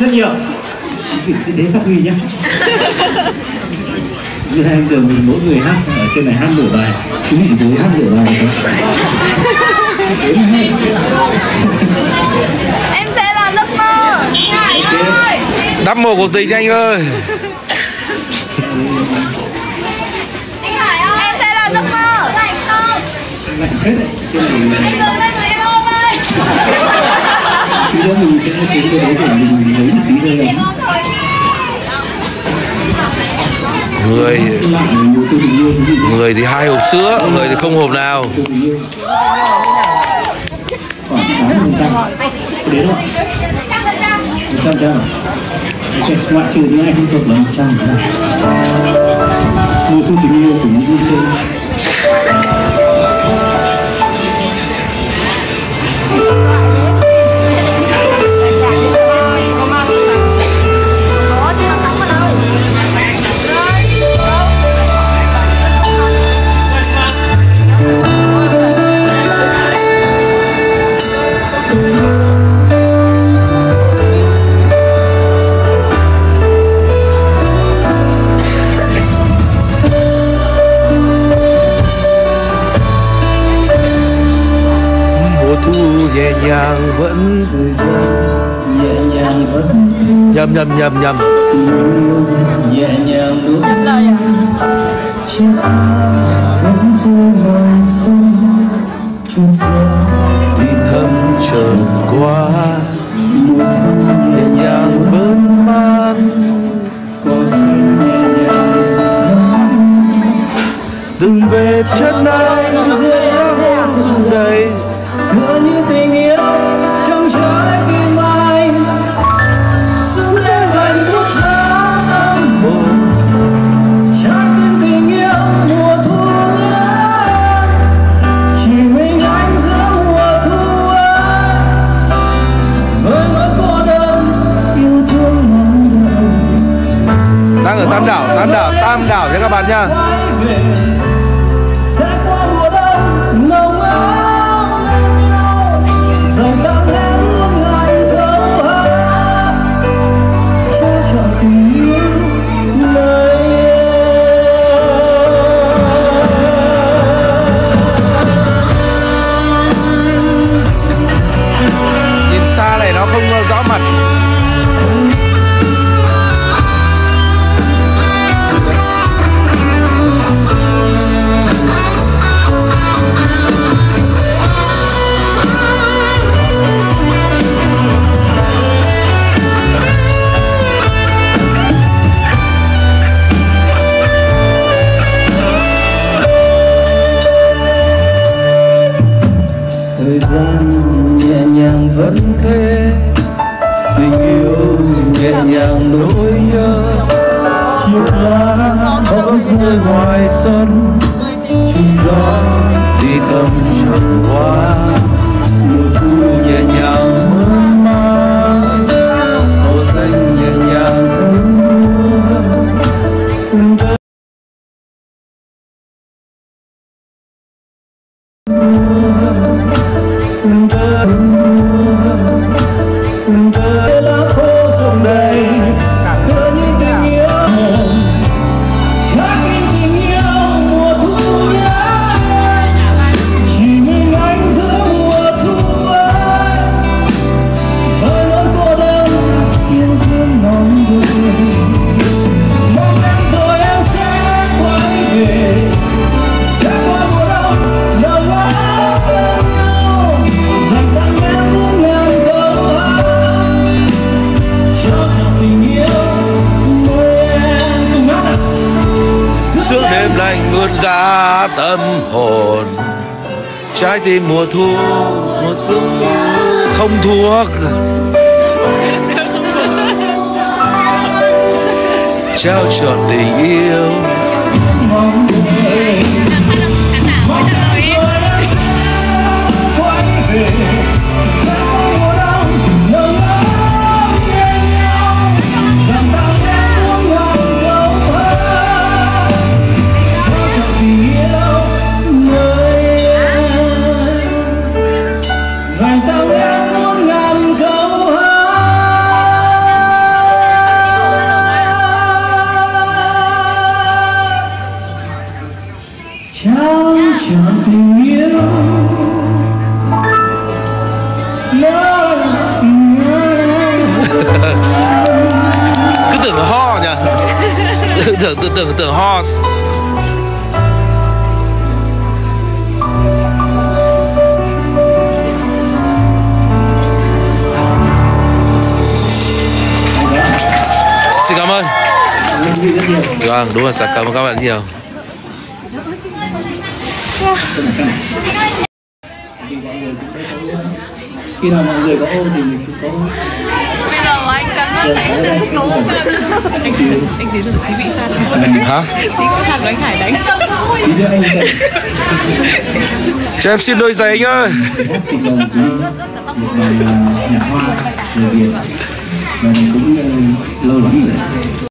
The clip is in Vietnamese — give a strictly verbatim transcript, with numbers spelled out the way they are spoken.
rất nhiều. Cái thế phát huy nhá. Bây giờ mình mỗi người hát ở trên này hát nửa bài, chú vị dưới hát nửa bài không? Em sẽ là giấc mơ. Okay. Đắp mồ cuộc tình anh ơi. Em sẽ là giấc mơ. Lạnh không? Lạnh hết đấy. Trên này anh ơi, lên người em ôm ơi. Khi đó mình sẽ xuống cái đấy để mình lấy một tí thôi này. Người người thì hai hộp sữa, người thì không hộp nào. Khoảng sáu mươi phần trăm. Đến rồi. một trăm trăm. Ngoại trừ những ai không thuộc là một trăm phần trăm. Mùa thu tình yêu của những vui xuân. Nhẹ nhàng vẫn thời gian, nhẹ nhàng vẫn nhầm nhầm nhầm nhầm nhẹ nhàng đôi Nhầm lời à? chiếc vẫn rơi ngoài sông chút gió thì thầm chợt qua, nhẹ nhàng vẫn man có xinh nhẹ nhàng từng vệt chân anh rơi rụng đầy tựa như tình yêu trong trái tim anh sương đêm lạnh buốt giá tâm hồn trái tim tình yêu mùa thu ơi chỉ mình anh giữa mùa thu ơi với nỗi cô đơn yêu thương mong đợi đang ở Tam Đảo, Tam Đảo, Tam Đảo nha các bạn nha. sẽ qua mùa đông nồng ấm dành tặng em muôn ngàn câu hát trao trọn tình yêu nơi Nhìn xa này nó không rõ mặt. thời gian nhẹ nhàng vẫn thế tình yêu nhẹ nhàng nỗi nhớ chiếc lá bỗng rơi ngoài sân chút gió thì thầm chẳng qua mùa thu nhẹ nhàng mơn man màu xanh nhẹ nhàng thơm mưa lá khô rụng đầy tựa như tình yêu trái tim tình yêu mùa thu nhé chỉ mình anh giữa mùa thu ấy với nỗi cô đơn yêu thương mong đợi mong em rồi em sẽ quay về sẽ qua mùa đông nồng ấm bên nhau dành tặng em muôn ngàn câu hát trao trọn tình yêu nơi em cùng hát ạ. Sương đêm lạnh buốt giá tâm hồn trái tim mùa thu mùa thu không thuốc trao trọn tình yêu Mong đợi mong em rồi em sẽ quay về sẽ qua mùa đông nồng ấm bên nhau dành tặng em muôn ngàn câu hát trao trọn tình yêu nơi em dành tặng em muôn ngàn câu hát. tưởng tưởng tưởng horse. Xin cảm ơn. Vâng, đúng rồi, cảm ơn các bạn nhiều. Khi nào mọi người có ô thì mình cũng có. Bây giờ anh cắn mất sẽ được cứu. Anh tí anh tí được tí bị phạt. Hả? Tí có phạt của anh Hải đánh. Tí cho anh Cho em xin đôi giày anh ơi. một bài nhạc hoa người Việt và cũng lâu lắm rồi.